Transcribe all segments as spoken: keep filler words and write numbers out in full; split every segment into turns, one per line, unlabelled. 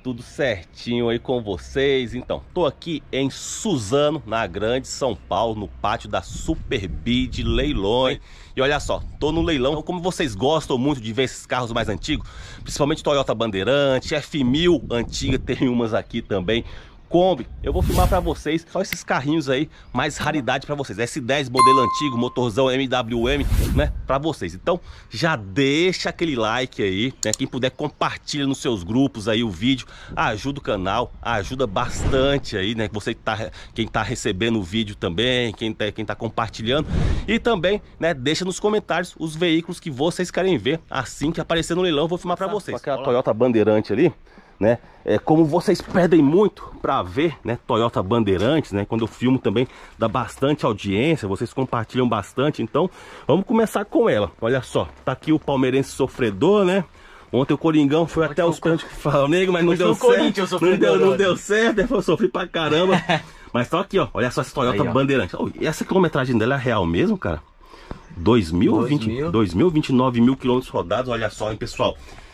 tudo certinho aí com vocês? Então, tô aqui em Suzano, na Grande São Paulo, no pátio da Superbid Leilões. E olha só, tô no leilão. Como vocês gostam muito de ver esses carros mais antigos, principalmente Toyota Bandeirante, F mil antiga, tem umas aqui também, Kombi, eu vou filmar pra vocês só esses carrinhos aí, mais raridade pra vocês. S dez modelo antigo, motorzão M W M, né, pra vocês. Então já deixa aquele like aí, né, quem puder compartilha nos seus grupos aí o vídeo, ajuda o canal, ajuda bastante aí, né, você que tá, quem tá recebendo o vídeo também, quem tá, quem tá compartilhando. E também, né, deixa nos comentários os veículos que vocês querem ver assim que aparecer no leilão, eu vou filmar pra vocês. Com aquela Toyota Bandeirante ali, né, é, como vocês pedem muito para ver, né, Toyota Bandeirantes, né, quando eu filmo também dá bastante audiência, vocês compartilham bastante, então vamos começar com ela. Olha só, tá aqui o palmeirense sofredor, né, ontem o Coringão foi até os pênaltis com o Flamengo, mas não deu certo, não deu, não deu certo, eu sofri pra caramba, mas tá aqui, ó, olha só essa Toyota aí, Bandeirante. Oh, e essa quilometragem dela é real mesmo, cara? dois mil e vinte e nove mil quilômetros rodados, olha só, hein, pessoal.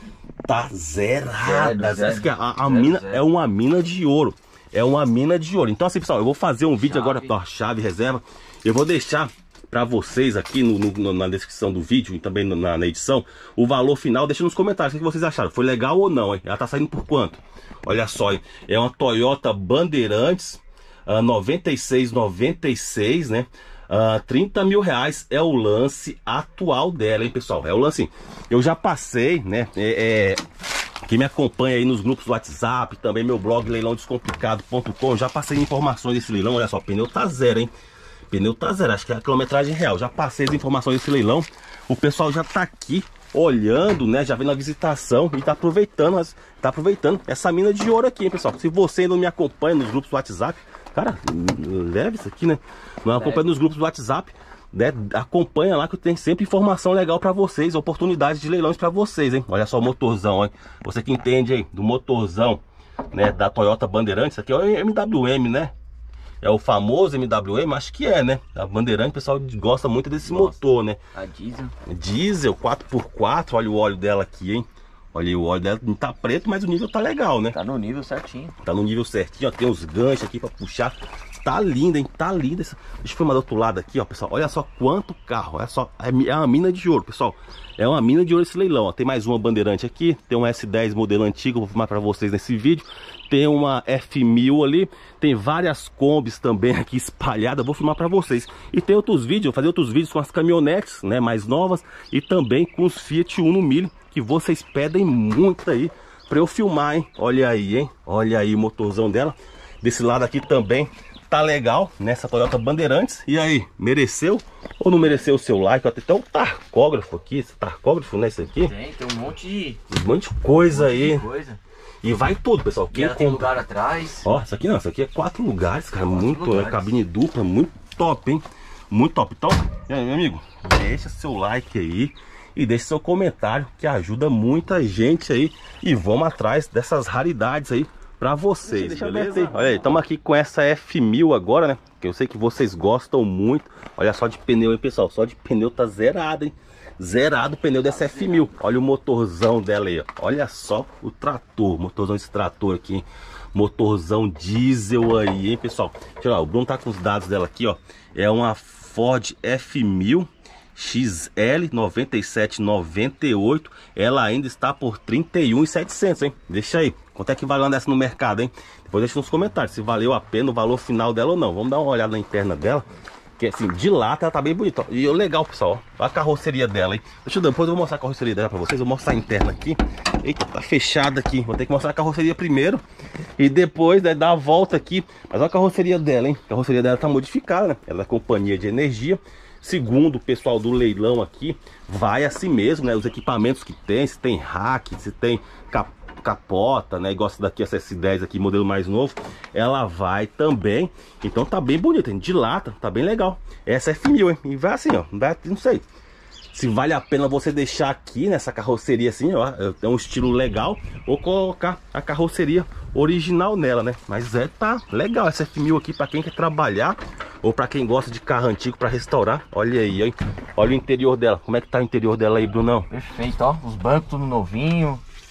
Tá zerada. Zero, zero, a, a zero, mina zero. É uma mina de ouro. É uma mina de ouro. Então assim, pessoal, eu vou fazer um vídeo chave. agora pra chave reserva. Eu vou deixar pra vocês aqui no, no, na descrição do vídeo e também na, na edição o valor final. Deixa nos comentários o que vocês acharam. Foi legal ou não, hein? Ela tá saindo por quanto? Olha só, hein? É uma Toyota Bandeirantes uh, noventa e seis noventa e seis, né? Uh, trinta mil reais é o lance atual dela, hein, pessoal? É o lance. Eu já passei, né? É, é, quem me acompanha aí nos grupos do WhatsApp, também meu blog leilão descomplicado ponto com, já passei informações desse leilão. Olha só, pneu tá zero, hein? Pneu tá zero, acho que é a quilometragem real. Já passei as informações desse leilão. O pessoal já tá aqui olhando, né? Já vendo a visitação e tá aproveitando, as, tá aproveitando essa mina de ouro aqui, hein, pessoal? Se você ainda não me acompanha nos grupos do WhatsApp, cara, leve isso aqui, né? Não acompanha nos grupos do WhatsApp, né? Acompanha lá que tem sempre informação legal pra vocês, oportunidades de leilões pra vocês, hein? Olha só o motorzão, hein? Você que entende aí do motorzão, né, da Toyota Bandeirantes, aqui é o M W M, né? É o famoso M W M, acho que é, né? A Bandeirante, o pessoal gosta muito desse Nossa, motor, né? A diesel. Diesel, quatro por quatro, olha o óleo dela aqui, hein? Olha aí, o óleo dela não tá preto, mas o nível tá legal, né?
Tá no nível certinho.
Tá no nível certinho, ó. Tem os ganchos aqui pra puxar. Tá linda, hein? Tá linda essa. Deixa eu filmar do outro lado aqui, ó, pessoal. Olha só quanto carro. Olha só. É uma mina de ouro, pessoal. É uma mina de ouro esse leilão, ó. Tem mais uma Bandeirante aqui. Tem um S dez modelo antigo. Vou filmar pra vocês nesse vídeo. Tem uma F mil ali. Tem várias Kombis também aqui espalhadas. Vou filmar pra vocês. E tem outros vídeos. Vou fazer outros vídeos com as caminhonetes, né? Mais novas. E também com os Fiat Uno Mille, que vocês pedem muito aí pra eu filmar, hein? Olha aí, hein? Olha aí o motorzão dela. Desse lado aqui também tá legal, nessa Toyota Bandeirantes. E aí, mereceu ou não mereceu o seu like? Tem até um tacógrafo aqui, esse tacógrafo, né? Isso aqui.
Tem, tem um monte de...
Um monte de coisa um monte aí.
De coisa.
E vai tudo, pessoal.
Quem tem lugar atrás.
Ó, isso aqui não, isso aqui é quatro lugares, cara. Quatro muito,
lugares.
É cabine dupla, muito top, hein? Muito top. Então, e aí, meu amigo, deixa seu like aí e deixa seu comentário, que ajuda muita gente aí. E vamos atrás dessas raridades aí pra vocês, deixa, deixa beleza? Olha aí, estamos aqui com essa F mil agora, né? Que eu sei que vocês gostam muito. Olha só de pneu, hein, pessoal? Só de pneu tá zerado, hein? Zerado o pneu dessa F mil. Olha o motorzão dela aí, ó. Olha só o trator, motorzão desse trator aqui, hein? Motorzão diesel aí, hein, pessoal? Deixa eu lá, o Bruno tá com os dados dela aqui, ó. É uma Ford F mil X L noventa e sete noventa e oito. Ela ainda está por trinta e um mil e setecentos, hein? Deixa aí. Quanto é que vale uma dessa no mercado, hein? Depois deixa nos comentários se valeu a pena o valor final dela ou não. Vamos dar uma olhada na interna dela. Que assim, de lata ela tá bem bonita. E o legal, pessoal, ó, a carroceria dela, hein? Deixa eu depois eu vou mostrar a carroceria dela pra vocês. Eu vou mostrar a interna aqui. Eita, tá fechada aqui. Vou ter que mostrar a carroceria primeiro e depois, né, dar a volta aqui. Mas olha a carroceria dela, hein? A carroceria dela tá modificada, né? Ela é companhia de energia. Segundo o pessoal do leilão aqui, vai assim mesmo, né? Os equipamentos que tem, se tem rack, se tem cap capota, né? Igual essa daqui, essa S dez aqui, modelo mais novo, ela vai também. Então tá bem bonita, hein? De lata, tá bem legal. Essa é F mil, hein? E vai assim, ó, vai, não sei se vale a pena você deixar aqui nessa carroceria assim, ó, é um estilo legal, ou colocar a carroceria original nela, né? Mas é, tá legal essa F mil aqui pra quem quer trabalhar ou pra quem gosta de carro antigo pra restaurar. Olha aí, ó. Olha o interior dela. Como é que tá o interior dela aí, Brunão?
Perfeito, ó. Os bancos tudo novinho.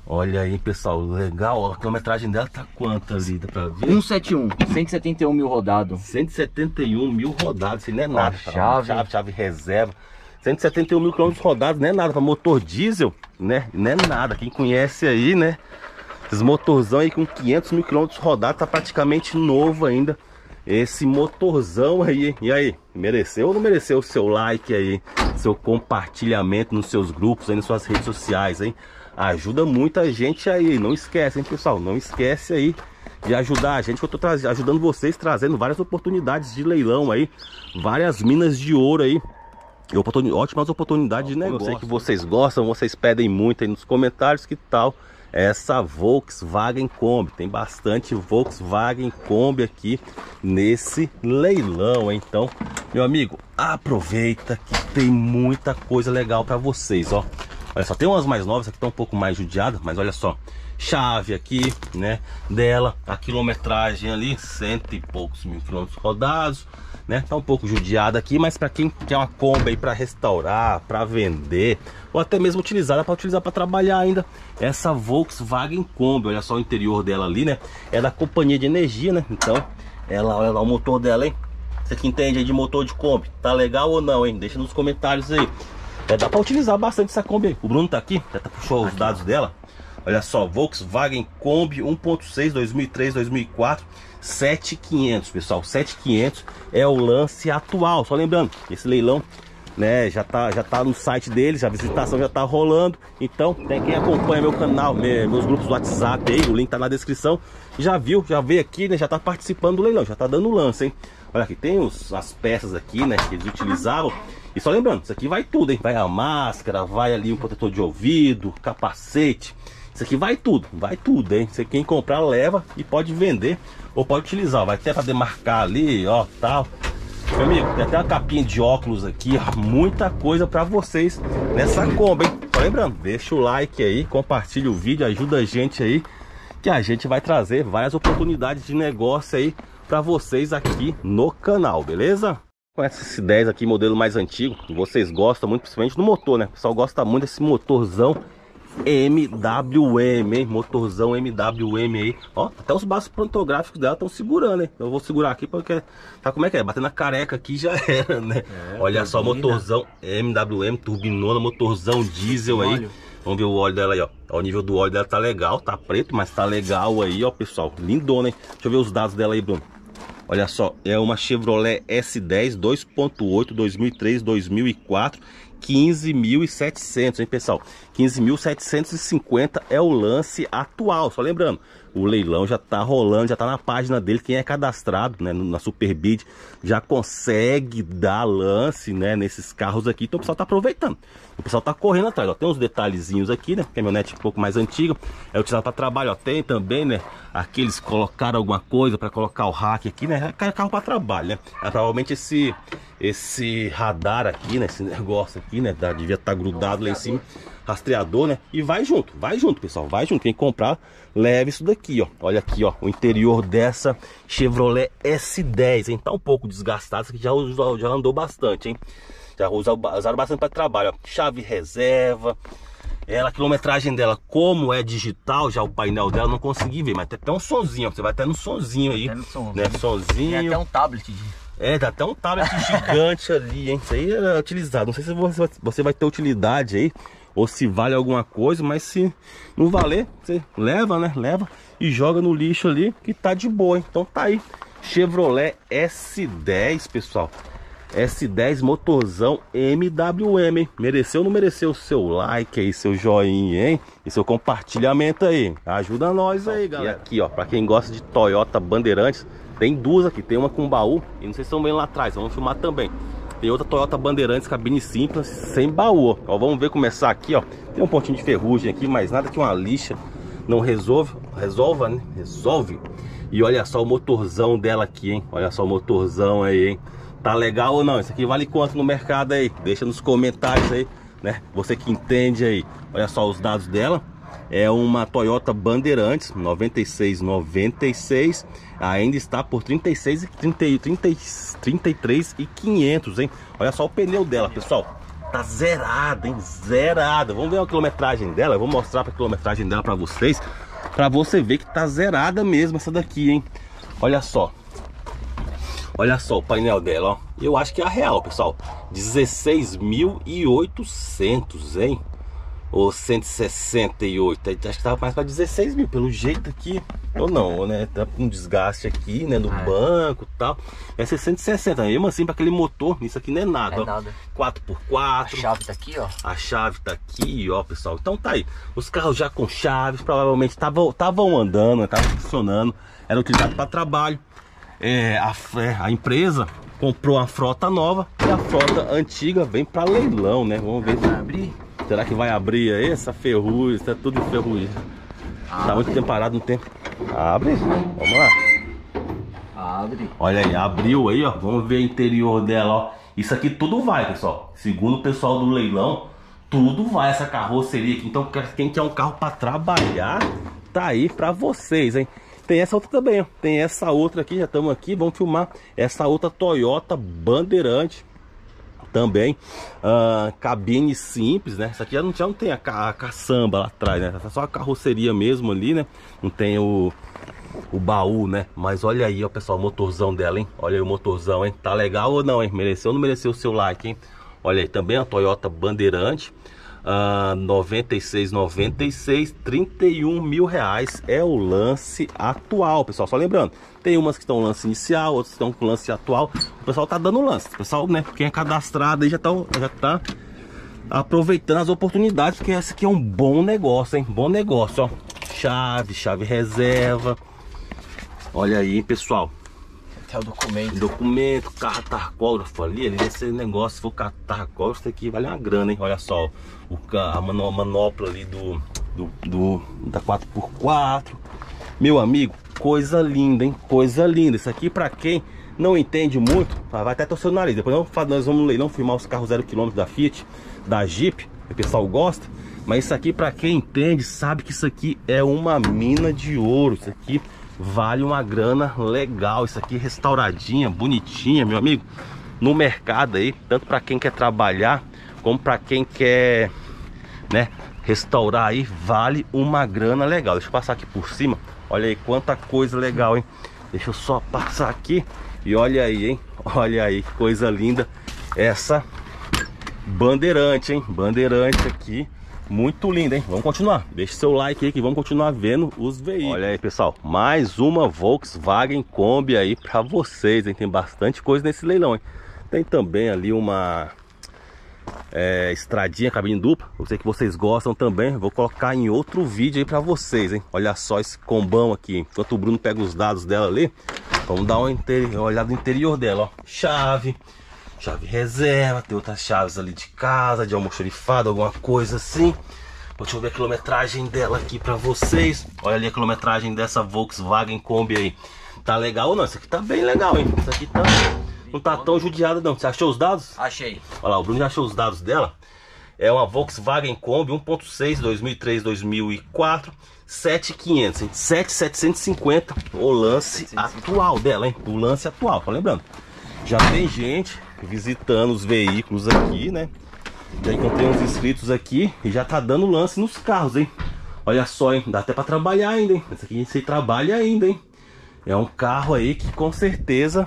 Olha aí, pessoal, legal. A quilometragem dela tá quanto ali? Dá pra ver?
cento e setenta e um, cento e setenta e um mil rodado.
cento e setenta e um mil rodados, isso não é nada.
Ó, chave.
chave, chave reserva. cento e setenta e um mil quilômetros rodados, não é nada. Pra motor diesel, né? Não é nada. Quem conhece aí, né? Esses motorzão aí com quinhentos mil quilômetros rodados, tá praticamente novo ainda. Esse motorzão aí, hein? E aí, mereceu ou não mereceu o seu like aí? Seu compartilhamento nos seus grupos aí, nas suas redes sociais, hein? Ajuda muita gente aí, não esquece, hein, pessoal? Não esquece aí de ajudar a gente, que eu tô ajudando vocês, trazendo várias oportunidades de leilão aí, várias minas de ouro aí, e oportun... ótimas oportunidades de negócio. Eu sei que vocês gostam, vocês pedem muito aí nos comentários, que tal essa Volkswagen Kombi? Tem bastante Volkswagen Kombi aqui nesse leilão, hein? Então, meu amigo, aproveita que tem muita coisa legal para vocês, ó. Olha só, tem umas mais novas aqui, estão um pouco mais judiadas, mas olha só, chave aqui, né, dela, a quilometragem ali, cento e poucos mil quilômetros rodados, né, tá um pouco judiada aqui, mas para quem quer uma Kombi aí para restaurar, para vender, ou até mesmo utilizar, para utilizar para trabalhar ainda, essa Volkswagen Kombi, olha só o interior dela ali, né, é da companhia de energia, né, então, ela, olha lá o motor dela, hein, você que entende aí de motor de Kombi, tá legal ou não, hein, deixa nos comentários aí. É, dá para utilizar bastante essa Kombi aí. O Bruno tá aqui, já tá, puxou os dados dela. Olha só, Volkswagen Kombi um ponto seis, dois mil e três, dois mil e quatro, sete mil e quinhentos, pessoal. sete mil e quinhentos é o lance atual. Só lembrando, esse leilão, né, já tá, já tá no site deles, a visitação já tá rolando. Então, tem quem acompanha meu canal, meus grupos do WhatsApp aí, o link tá na descrição. Já viu, já veio aqui, né, já tá participando do leilão, já tá dando lance, hein. Olha aqui, tem os, as peças aqui, né, que eles utilizavam. E só lembrando, isso aqui vai tudo, hein? Vai a máscara, vai ali um protetor de ouvido, capacete. Isso aqui vai tudo, vai tudo, hein? Você quem comprar leva e pode vender ou pode utilizar. Vai até para demarcar ali, ó, tal. Meu amigo, tem até uma capinha de óculos aqui, ó, muita coisa para vocês nessa Kombi, hein? Só lembrando, deixa o like aí, compartilha o vídeo, ajuda a gente aí, que a gente vai trazer várias oportunidades de negócio aí para vocês aqui no canal, beleza? Com essa C dez aqui, modelo mais antigo, vocês gostam muito, principalmente do motor, né? O pessoal gosta muito desse motorzão M W M, hein? Motorzão M W M aí. Ó, até os baços pantográficos dela estão segurando, hein? Eu vou segurar aqui porque, sabe como é que é? Batendo na careca aqui já era, né? É, olha só, motorzão M W M, turbinona, motorzão diesel aí. Vamos ver o óleo dela aí, ó. O nível do óleo dela tá legal, tá preto, mas tá legal aí, ó, pessoal. Lindona, hein? Deixa eu ver os dados dela aí, Bruno. Olha só, é uma Chevrolet S dez dois ponto oito, dois mil e três, dois mil e quatro, quinze mil e setecentos, hein, pessoal? quinze mil setecentos e cinquenta é o lance atual. Só lembrando, o leilão já tá rolando, já tá na página dele. Quem é cadastrado, né, na Superbid já consegue dar lance, né, nesses carros aqui. Então o pessoal tá aproveitando. O pessoal tá correndo atrás, ó. Tem uns detalhezinhos aqui, né? Caminhonete um pouco mais antiga, é utilizado para trabalho, ó. Tem também, né, aqueles colocaram alguma coisa para colocar o rack aqui, né? É carro para trabalho, né? É, provavelmente esse esse radar aqui, né, esse negócio aqui, né, da, devia estar tá grudado lá em cima, rastreador, né? E vai junto, vai junto, pessoal, vai junto. Quem comprar, leve isso daqui, ó. Olha aqui, ó, o interior dessa Chevrolet S dez, hein? Tá um pouco desgastado, isso aqui já, já andou bastante, hein? Já usaram bastante para trabalho, ó. Chave reserva. Ela, a quilometragem dela, como é digital, já o painel dela, não consegui ver, mas tem até um sonzinho, ó. Você vai até no sonzinho aí, no som, né? Sonzinho.
Tem até um tablet de...
É, dá até um tablet gigante ali, hein? Isso aí é utilizado. Não sei se você, você vai ter utilidade aí, ou se vale alguma coisa, mas se não valer, você leva, né? Leva e joga no lixo ali, que tá de boa, hein? Então tá aí, Chevrolet S dez, pessoal. S dez motorzão M W M, hein? Mereceu ou não mereceu o seu like aí, seu joinha, hein? E seu compartilhamento aí. Ajuda nós aí, galera. E aqui, ó, pra quem gosta de Toyota Bandeirantes, tem duas aqui, tem uma com baú, e não sei se estão vendo lá atrás, vamos filmar também. Tem outra Toyota Bandeirantes, cabine simples, sem baú, ó. Vamos ver começar aqui, ó. Tem um pontinho de ferrugem aqui, mas nada que uma lixa não resolve, resolva, né? Resolve. E olha só o motorzão dela aqui, hein? Olha só o motorzão aí, hein? Tá legal ou não? Isso aqui vale quanto no mercado aí? Deixa nos comentários aí, né? Você que entende aí. Olha só os dados dela. É uma Toyota Bandeirantes noventa e seis noventa e seis, ainda está por trinta e seis, trinta, trinta, trinta e três e quinhentos, hein? Olha só o pneu dela, pessoal. tá zerada, hein? Zerada. Vamos ver a quilometragem dela. Eu vou mostrar a quilometragem dela pra vocês, pra você ver que tá zerada mesmo essa daqui, hein? Olha só. Olha só o painel dela, ó. Eu acho que é a real, pessoal. dezesseis mil e oitocentos, hein? Ou cento e sessenta e oito. Acho que tava mais para dezesseis mil, pelo jeito aqui. Ou não, né? Tá com um desgaste aqui, né? No ah, banco e tal. É cento e sessenta. Mesmo assim, para aquele motor, isso aqui não é nada, é ó. Nada. quatro por quatro.
A chave tá aqui, ó.
A chave tá aqui, ó, pessoal. Então tá aí. Os carros já com chaves, provavelmente estavam andando, estavam funcionando. Era utilizado para trabalho. É, a, a empresa comprou uma frota nova e a frota antiga vem para leilão, né? Vamos ver se vai abrir. Será que vai abrir aí? Essa ferrugem, tá tudo ferrugem. Tá muito tempo parado no tempo. Abre. Vamos lá.
Abre.
Olha aí, abriu aí, ó. Vamos ver o interior dela, ó. Isso aqui tudo vai, pessoal. Segundo o pessoal do leilão, tudo vai essa carroceria aqui. Então, quem quer um carro para trabalhar, tá aí para vocês, hein? Tem essa outra também, ó. Tem essa outra aqui, já estamos aqui, vamos filmar. Essa outra Toyota Bandeirante também, uh, cabine simples, né? Essa aqui já não, já não tem a, ca, a caçamba lá atrás, né? Só a carroceria mesmo ali, né? Não tem o, o baú, né? Mas olha aí, ó, pessoal, o motorzão dela, hein? Olha aí o motorzão, hein? Tá legal ou não, hein? Mereceu ou não mereceu o seu like, hein? Olha aí, também a Toyota Bandeirante. Uh, noventa e seis, noventa e seis, trinta e um mil reais é o lance atual, pessoal. Só lembrando, tem umas que estão lance inicial, outras estão com lance atual. O pessoal tá dando lance, o pessoal, né? Quem é cadastrado aí já tá, já tá aproveitando as oportunidades, porque esse aqui é um bom negócio, hein? Bom negócio, ó. Chave, chave reserva. Olha aí, pessoal.
Até o documento.
Documento, carro tacógrafo ali, ali esse negócio, se for carro tacógrafo, isso aqui vale uma grana, hein? Olha só, o, a manopla ali do, do, do da quatro por quatro. Meu amigo, coisa linda, hein? Coisa linda. Isso aqui pra quem não entende muito, vai até torcer o nariz. Depois nós vamos no leilão filmar os carros zero quilômetro da Fiat, da Jeep, o pessoal gosta. Mas isso aqui pra quem entende, sabe que isso aqui é uma mina de ouro. Isso aqui vale uma grana legal. Isso aqui restauradinha, bonitinha, meu amigo, no mercado aí, tanto para quem quer trabalhar como para quem quer, né, restaurar aí, vale uma grana legal. Deixa eu passar aqui por cima. Olha aí quanta coisa legal, hein? Deixa eu só passar aqui e olha aí, hein? Olha aí que coisa linda essa Bandeirante, hein? Bandeirante aqui. Muito linda, hein? Vamos continuar. Deixe seu like aí que vamos continuar vendo os veículos. Olha aí, pessoal. Mais uma Volkswagen Kombi aí pra vocês, hein? Tem bastante coisa nesse leilão, hein? Tem também ali uma é, estradinha, cabine dupla. Eu sei que vocês gostam também. Vou colocar em outro vídeo aí pra vocês, hein? Olha só esse combão aqui. Enquanto o Bruno pega os dados dela ali, vamos dar uma, uma olhada no interior dela, ó. Chave. Chave reserva, tem outras chaves ali de casa, de almoxarifado, alguma coisa assim. Deixa eu ver a quilometragem dela aqui pra vocês. Olha ali a quilometragem dessa Volkswagen Kombi aí. Tá legal ou não? Isso aqui tá bem legal, hein? Isso aqui tá, não tá tão judiado não. Você achou os dados?
Achei.
Olha lá, o Bruno já achou os dados dela. É uma Volkswagen Kombi um ponto seis, dois mil e três, dois mil e quatro, sete mil e quinhentos, hein? sete mil setecentos e cinquenta o lance atual dela, hein? O lance atual, tá lembrando? Já tem gente visitando os veículos aqui, né? Já encontrei uns inscritos aqui e já tá dando lance nos carros, hein? Olha só, hein? Dá até pra trabalhar ainda, hein? Esse aqui você trabalha ainda, hein? É um carro aí que com certeza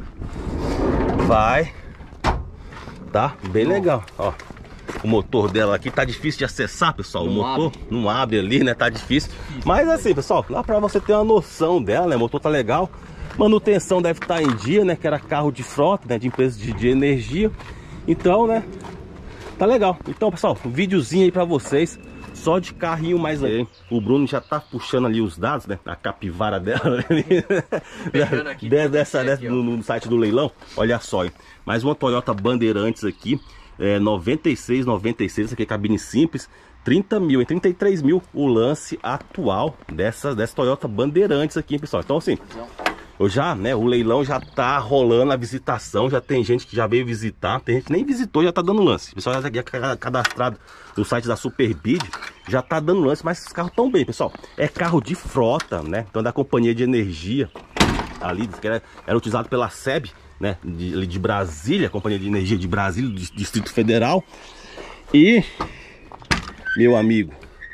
vai tá bem legal, ó. O motor dela aqui tá difícil de acessar, pessoal. Não o motor abre. Não abre ali, né? Tá difícil. Mas assim, pessoal, lá pra você ter uma noção dela, né? O motor tá legal. Manutenção deve estar em dia, né? Que era carro de frota, né? De empresa de, de energia. Então, né? Tá legal. Então, pessoal, um videozinho aí pra vocês. Só de carrinho mais aí. O Bruno já tá puxando ali os dados, né? A capivara dela. aqui, dessa, dessa, aqui, no, no site do leilão. Olha só, hein? Mais uma Toyota Bandeirantes aqui. É, noventa e seis, noventa e seis. Essa aqui é cabine simples. trinta mil, trinta e três mil o lance atual dessa, dessa Toyota Bandeirantes aqui, pessoal. Então, assim... Eu já, né, o leilão já tá rolando a visitação, já tem gente que já veio visitar, tem gente que nem visitou, já tá dando lance. O pessoal já é cadastrado no site da Superbid, já tá dando lance, mas esses carros tão bem, pessoal. É carro de frota, né, então da companhia de energia, ali, que era, era utilizado pela S E B, né, de, de Brasília, Companhia de Energia de Brasília, do Distrito Federal. E, meu amigo,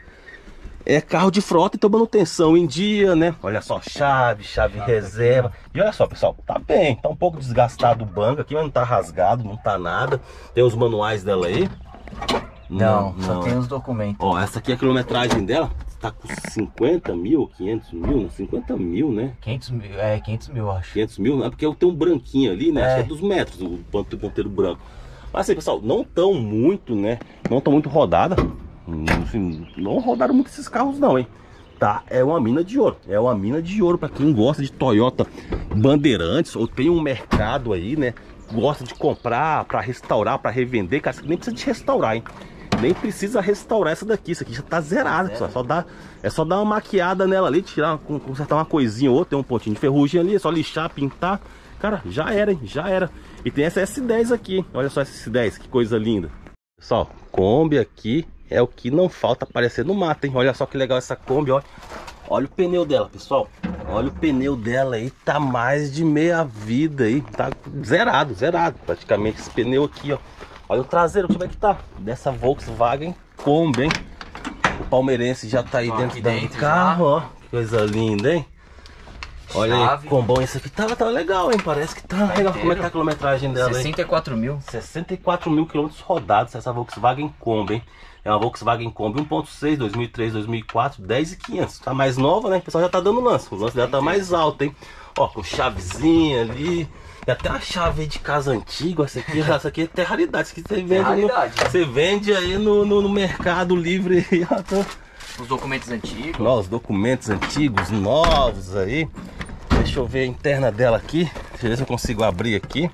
é carro de frota, então manutenção em dia, né? Olha só, chave, chave reserva. E olha só, pessoal, tá bem, tá um pouco desgastado o banco aqui, mas não tá rasgado, não tá nada. Tem os manuais dela aí.
Não, não, só tem os documentos.
Ó, essa aqui é a quilometragem dela. Tá com cinquenta mil, quinhentos mil, cinquenta mil, né?
quinhentos mil, é, quinhentos mil, acho.
quinhentos mil, é porque eu tenho um branquinho ali, né?
É.
Acho que é dos metros, o ponteiro branco. Mas assim, pessoal, não tão muito, né? Não tão muito rodada. Assim, não rodaram muito esses carros não, hein? Tá, é uma mina de ouro. É uma mina de ouro pra quem gosta de Toyota Bandeirantes, ou tem um mercado aí, né? Gosta de comprar pra restaurar, pra revender. Cara, nem precisa de restaurar, hein? Nem precisa restaurar essa daqui. Isso aqui já tá zerada, pessoal. Só dá, é só dar uma maquiada nela ali, tirar, consertar uma coisinha ou outra. Tem um pontinho de ferrugem ali, é só lixar, pintar. Cara, já era, hein? Já era. E tem essa S dez aqui. Olha só essa S dez, que coisa linda. Pessoal, Kombi aqui é o que não falta aparecer no mato, hein? Olha só que legal essa Kombi, olha. Olha o pneu dela, pessoal. Olha o pneu dela aí, tá mais de meia vida aí. Tá zerado, zerado praticamente esse pneu aqui, ó. Olha o traseiro, como é que tá? Dessa Volkswagen Kombi, hein? O palmeirense já tá aí ó, dentro, dentro do carro, já. Ó. Que coisa linda, hein? Olha chave. Aí, combão, isso aqui tá, tá legal, hein? Parece que tá, tá legal. Como é que tá a quilometragem dela, hein?
sessenta e quatro mil.
sessenta e quatro mil quilômetros rodados essa Volkswagen Kombi, hein? É uma Volkswagen Kombi um ponto seis, dois mil e três, dois mil e quatro, dez mil e quinhentos. Tá mais nova, né? O pessoal já tá dando lance. O lance dela tá mais alto, hein? Ó, com chavezinha ali. E até a chave de casa antiga. Essa aqui, essa aqui é até raridade. Isso aqui você vende, é no, você vende aí no, no, no Mercado Livre.
Os documentos antigos.
Ó, os documentos antigos, novos aí. Deixa eu ver a interna dela aqui. Deixa eu ver se eu consigo abrir aqui.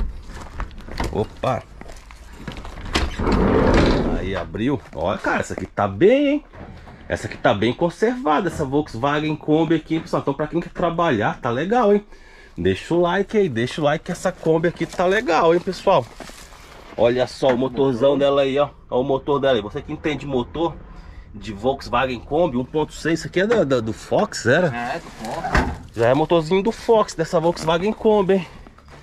Opa. Aí abriu. Olha, cara, essa aqui tá bem, hein? Essa aqui tá bem conservada, essa Volkswagen Kombi aqui, pessoal. Então pra quem quer trabalhar, tá legal, hein? Deixa o like aí, deixa o like que essa Kombi aqui tá legal, hein, pessoal? Olha só o motorzão dela aí, ó. Olha o motor dela aí. Você que entende motor de Volkswagen Kombi um ponto seis, isso aqui é do, do, do Fox, era?
É, do Fox.
Já é motorzinho do Fox, dessa Volkswagen Kombi, hein?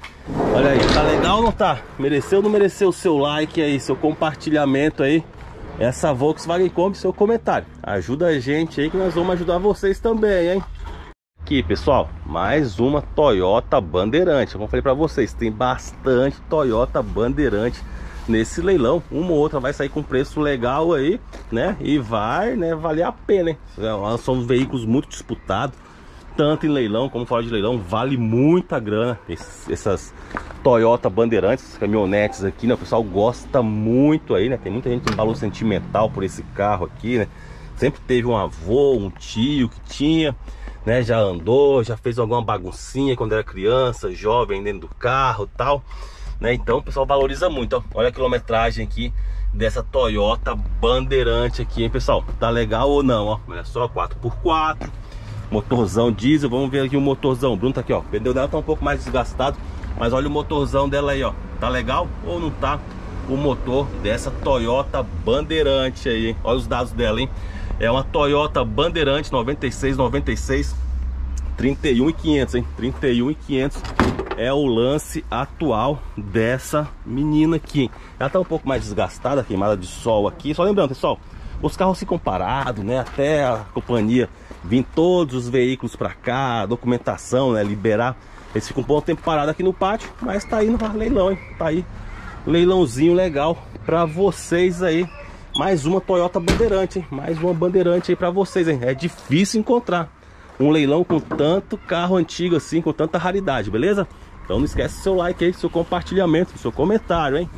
Olha aí, tá legal ou não tá? Mereceu ou não mereceu o seu like aí, seu compartilhamento aí? Essa Volkswagen Kombi, seu comentário. Ajuda a gente aí que nós vamos ajudar vocês também, hein? Aqui, pessoal, mais uma Toyota Bandeirante. Como eu falei pra vocês, tem bastante Toyota Bandeirante nesse leilão. Uma ou outra vai sair com preço legal aí, né? E vai, né, valer a pena, hein? São veículos muito disputados, tanto em leilão como fora de leilão. Vale muita grana esses, essas Toyota Bandeirantes, caminhonetes aqui, né? O pessoal gosta muito aí, né? Tem muita gente com valor sentimental por esse carro aqui, né? Sempre teve um avô, um tio que tinha, né? Já andou, já fez alguma baguncinha quando era criança, jovem, dentro do carro e tal, né? Então o pessoal valoriza muito, ó. Olha a quilometragem aqui dessa Toyota Bandeirante aqui, hein, pessoal? Tá legal ou não, ó? Olha só, quatro por quatro, motorzão diesel. Vamos ver aqui o motorzão. O Bruno tá aqui, ó. O pneu dela tá um pouco mais desgastado, mas olha o motorzão dela aí, ó. Tá legal ou não tá o motor dessa Toyota Bandeirante aí, hein? Olha os dados dela, hein? É uma Toyota Bandeirante noventa e seis, noventa e seis, trinta e um e quinhentos, hein? trinta e um e quinhentos é o lance atual dessa menina aqui, hein? Ela tá um pouco mais desgastada, queimada de sol aqui. Só lembrando, pessoal, os carros ficam parados, né? Até a companhia vir todos os veículos pra cá, documentação, né? Liberar. Eles ficam um bom tempo parados aqui no pátio, mas tá aí no leilão, hein? Tá aí, leilãozinho legal pra vocês aí. Mais uma Toyota Bandeirante, hein? Mais uma Bandeirante aí pra vocês, hein? É difícil encontrar um leilão com tanto carro antigo assim, com tanta raridade, beleza? Então não esquece seu like aí, seu compartilhamento, seu comentário, hein?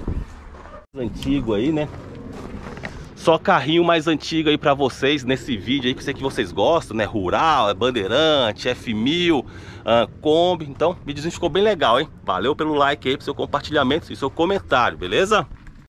Antigo aí, né? Só carrinho mais antigo aí pra vocês nesse vídeo aí, que eu sei que vocês gostam, né? Rural, Bandeirante, F mil, uh, Kombi. Então o videozinho ficou bem legal, hein? Valeu pelo like aí, pro seu compartilhamento e seu comentário, beleza?